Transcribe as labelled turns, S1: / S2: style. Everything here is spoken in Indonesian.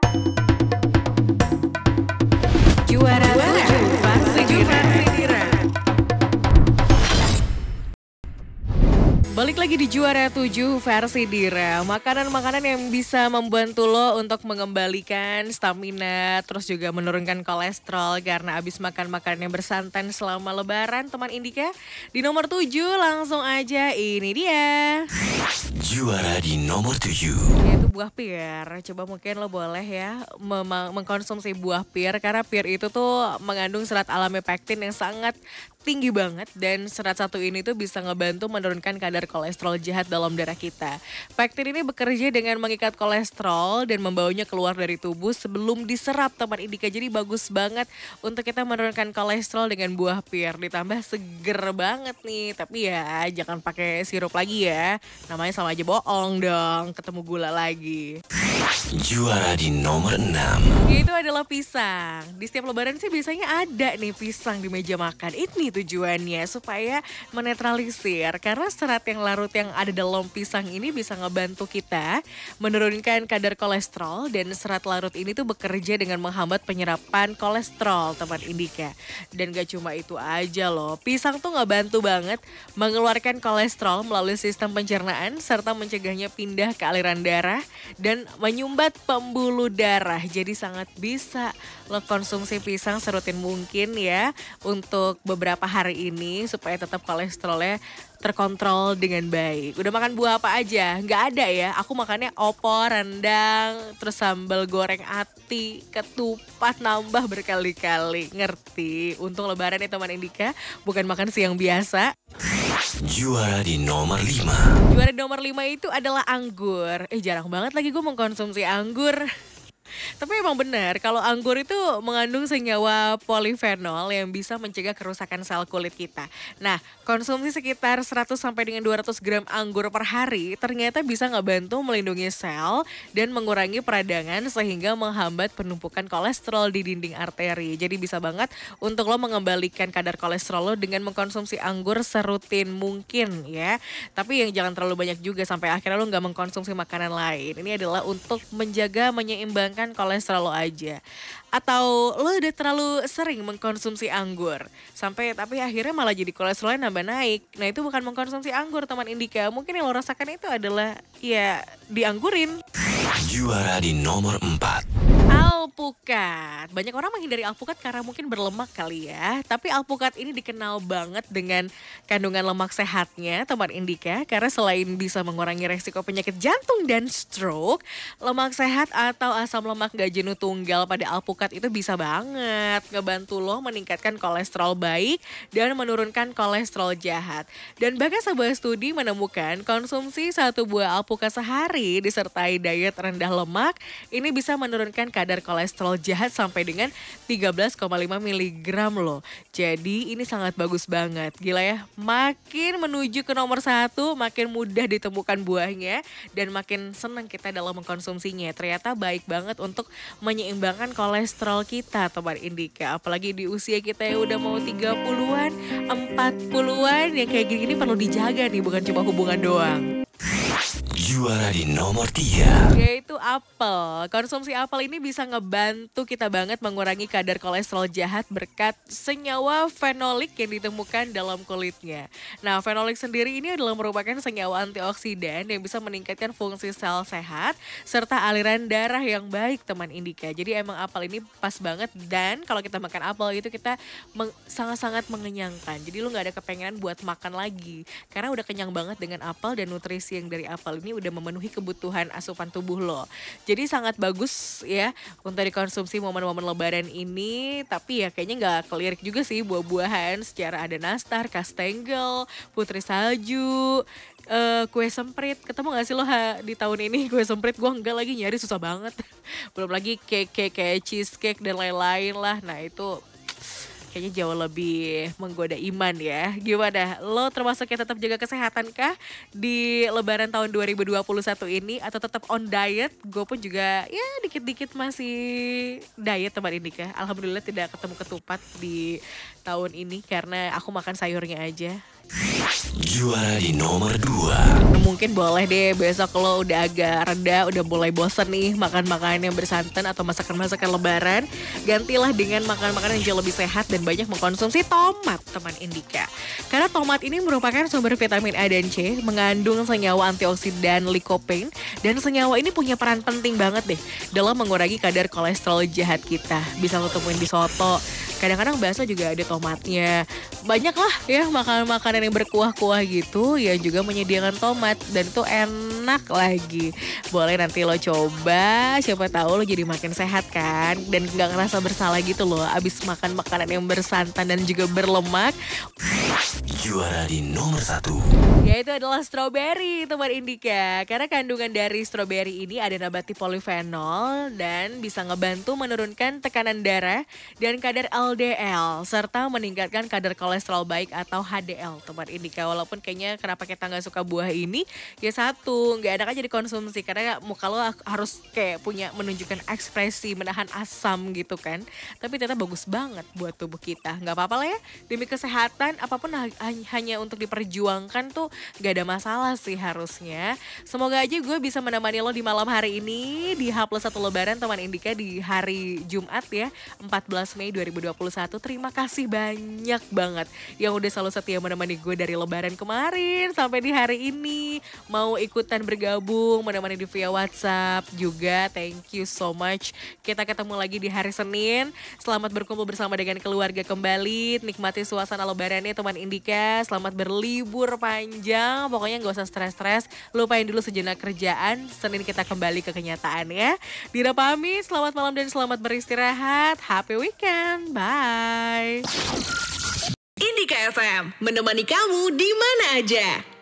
S1: Juara 7 Fase Dira. Balik lagi di Juara 7 versi Dira. Makanan-makanan yang bisa membantu lo untuk mengembalikan stamina, terus juga menurunkan kolesterol karena abis makan makanan yang bersantan selama lebaran, teman Indika. Di nomor 7 langsung aja ini dia.
S2: Juara di nomor 7.
S1: Yaitu buah pir. Coba mungkin lo boleh ya mengkonsumsi buah pir karena pir itu tuh mengandung serat alami pektin yang sangat tinggi banget dan serat satu ini tuh bisa ngebantu menurunkan kadar kolesterol jahat dalam darah kita. Pektin ini bekerja dengan mengikat kolesterol dan membawanya keluar dari tubuh sebelum diserap, teman Indika. Jadi bagus banget untuk kita menurunkan kolesterol dengan buah pir. Ditambah seger banget nih. Tapi ya jangan pakai sirup lagi ya. Namanya sama aja bohong dong, ketemu gula lagi.
S2: Juara di nomor 6.
S1: Itu adalah pisang. Di setiap lebaran sih biasanya ada nih pisang di meja makan. Ini tujuannya supaya menetralisir. Karena serat yang larut yang ada dalam pisang ini bisa ngebantu kita menurunkan kadar kolesterol. Dan serat larut ini tuh bekerja dengan menghambat penyerapan kolesterol, teman Indika. Dan gak cuma itu aja loh. Pisang tuh ngebantu banget mengeluarkan kolesterol melalui sistem pencernaan serta mencegahnya pindah ke aliran darah dan menyumbat pembuluh darah. Jadi sangat bisa lo konsumsi pisang serutin mungkin ya untuk beberapa hari ini supaya tetap kolesterolnya terkontrol dengan baik. Udah makan buah apa aja? Nggak ada ya. Aku makannya opor, rendang, terus sambal goreng ati, ketupat nambah berkali-kali. Ngerti? Untung lebaran ya teman Indika, bukan makan siang biasa.
S2: Juara di nomor 5.
S1: Juara nomor 5 itu adalah anggur. Jarang banget lagi gue mengkonsumsi anggur. Tapi emang benar kalau anggur itu mengandung senyawa polifenol yang bisa mencegah kerusakan sel kulit kita. Nah, konsumsi sekitar 100 sampai dengan 200 gram anggur per hari ternyata bisa ngebantu melindungi sel dan mengurangi peradangan sehingga menghambat penumpukan kolesterol di dinding arteri. Jadi bisa banget untuk lo mengembalikan kadar kolesterol lo dengan mengkonsumsi anggur serutin mungkin ya. Tapi yang jangan terlalu banyak juga sampai akhirnya lo nggak mengkonsumsi makanan lain. Ini adalah untuk menjaga menyeimbangkan kolesterol lo aja. Atau lo udah terlalu sering mengkonsumsi anggur tapi akhirnya malah jadi kolesterolnya nambah naik. Nah itu bukan mengkonsumsi anggur teman Indika. Mungkin yang lo rasakan itu adalah ya dianggurin.
S2: Juara di nomor 4.
S1: Alpukat. Banyak orang menghindari alpukat karena mungkin berlemak kali ya. Tapi alpukat ini dikenal banget dengan kandungan lemak sehatnya, teman Indika. Karena selain bisa mengurangi resiko penyakit jantung dan stroke, lemak sehat atau asam lemak gak jenuh tunggal pada alpukat itu bisa banget ngebantu lo meningkatkan kolesterol baik dan menurunkan kolesterol jahat. Dan bahkan sebuah studi menemukan konsumsi satu buah alpukat sehari disertai diet rendah lemak, ini bisa menurunkan kadar kolesterol jahat sampai dengan 13,5 mg loh. Jadi ini sangat bagus banget. Gila ya, makin menuju ke nomor 1, makin mudah ditemukan buahnya dan makin senang kita dalam mengkonsumsinya. Ternyata baik banget untuk menyeimbangkan kolesterol kita, teman Indika. Apalagi di usia kita yang udah mau 30-an, 40-an, yang kayak gini perlu dijaga nih, bukan cuma hubungan doang.
S2: Juara di nomor 3.
S1: Yaitu apel. Konsumsi apel ini bisa ngebantu kita banget mengurangi kadar kolesterol jahat berkat senyawa fenolik yang ditemukan dalam kulitnya. Nah, fenolik sendiri ini adalah merupakan senyawa antioksidan yang bisa meningkatkan fungsi sel sehat serta aliran darah yang baik, teman Indika. Jadi emang apel ini pas banget dan kalau kita makan apel itu kita sangat-sangat mengenyangkan. Jadi lu gak ada kepengenan buat makan lagi karena udah kenyang banget dengan apel dan nutrisi yang dari apel ini udah memenuhi kebutuhan asupan tubuh lo. Jadi sangat bagus ya untuk dikonsumsi momen-momen lebaran ini. Tapi ya kayaknya gak kelirik juga sih buah-buahan secara ada nastar, kastengel, putri salju, kue semprit. Ketemu gak sih lo di tahun ini kue semprit? Gue enggak lagi, nyari susah banget. Belum lagi cake kayak cheesecake dan lain-lain lah. Nah itu kayaknya jauh lebih menggoda iman ya. Gimana? Lo termasuk yang tetap jaga kesehatan kah di lebaran tahun 2021 ini atau tetap on diet? Gue pun juga ya dikit-dikit masih diet teman ini kah. Alhamdulillah tidak ketemu ketupat di tahun ini karena aku makan sayurnya aja.
S2: Juara di nomor 2.
S1: Mungkin boleh deh besok lo udah agak reda, udah mulai bosen nih makan makanan yang bersantan atau masakan-masakan lebaran. Gantilah dengan makan-makanan yang jauh lebih sehat dan banyak mengkonsumsi tomat, teman Indika. Karena tomat ini merupakan sumber vitamin A dan C, mengandung senyawa antioksidan lycopene, dan senyawa ini punya peran penting banget deh dalam mengurangi kadar kolesterol jahat kita. Bisa lo temuin di soto, kadang-kadang bakso juga ada tomatnya. Banyak lah ya makanan-makanan yang berkuah-kuah gitu yang juga menyediakan tomat dan itu enak lagi. Boleh nanti lo coba, siapa tahu lo jadi makin sehat kan dan gak ngerasa bersalah gitu loh abis makan makanan yang bersantan dan juga berlemak.
S2: Juara di nomor 1.
S1: Yaitu adalah stroberi, teman Indika. Karena kandungan dari stroberi ini ada nabati polifenol dan bisa ngebantu menurunkan tekanan darah dan kadar LDL serta meningkatkan kadar kolesterol baik atau HDL, teman Indika. Walaupun kayaknya kenapa kita nggak suka buah ini, ya satu nggak enak aja dikonsumsi karena muka lo harus kayak punya menunjukkan ekspresi menahan asam gitu kan. Tapi ternyata bagus banget buat tubuh kita. Nggak apa-apa lah ya, demi kesehatan apapun hanya untuk diperjuangkan tuh gak ada masalah sih harusnya. Semoga aja gue bisa menemani lo di malam hari ini di H+1 Lebaran, teman Indika, di hari Jumat ya 14 Mei 2021. Terima kasih banyak banget yang udah selalu setia menemani gue dari Lebaran kemarin sampai di hari ini. Mau ikutan bergabung menemani di via WhatsApp juga, thank you so much. Kita ketemu lagi di hari Senin. Selamat berkumpul bersama dengan keluarga kembali. Nikmati suasana Lebarannya, teman Indika. Selamat berlibur panjang. Pokoknya gak usah stres-stres. Lupain dulu sejenak kerjaan. Senin kita kembali ke kenyataan ya. Dira pamit, selamat malam dan selamat beristirahat. Happy weekend. Bye.
S3: Indika FM, menemani kamu di mana aja.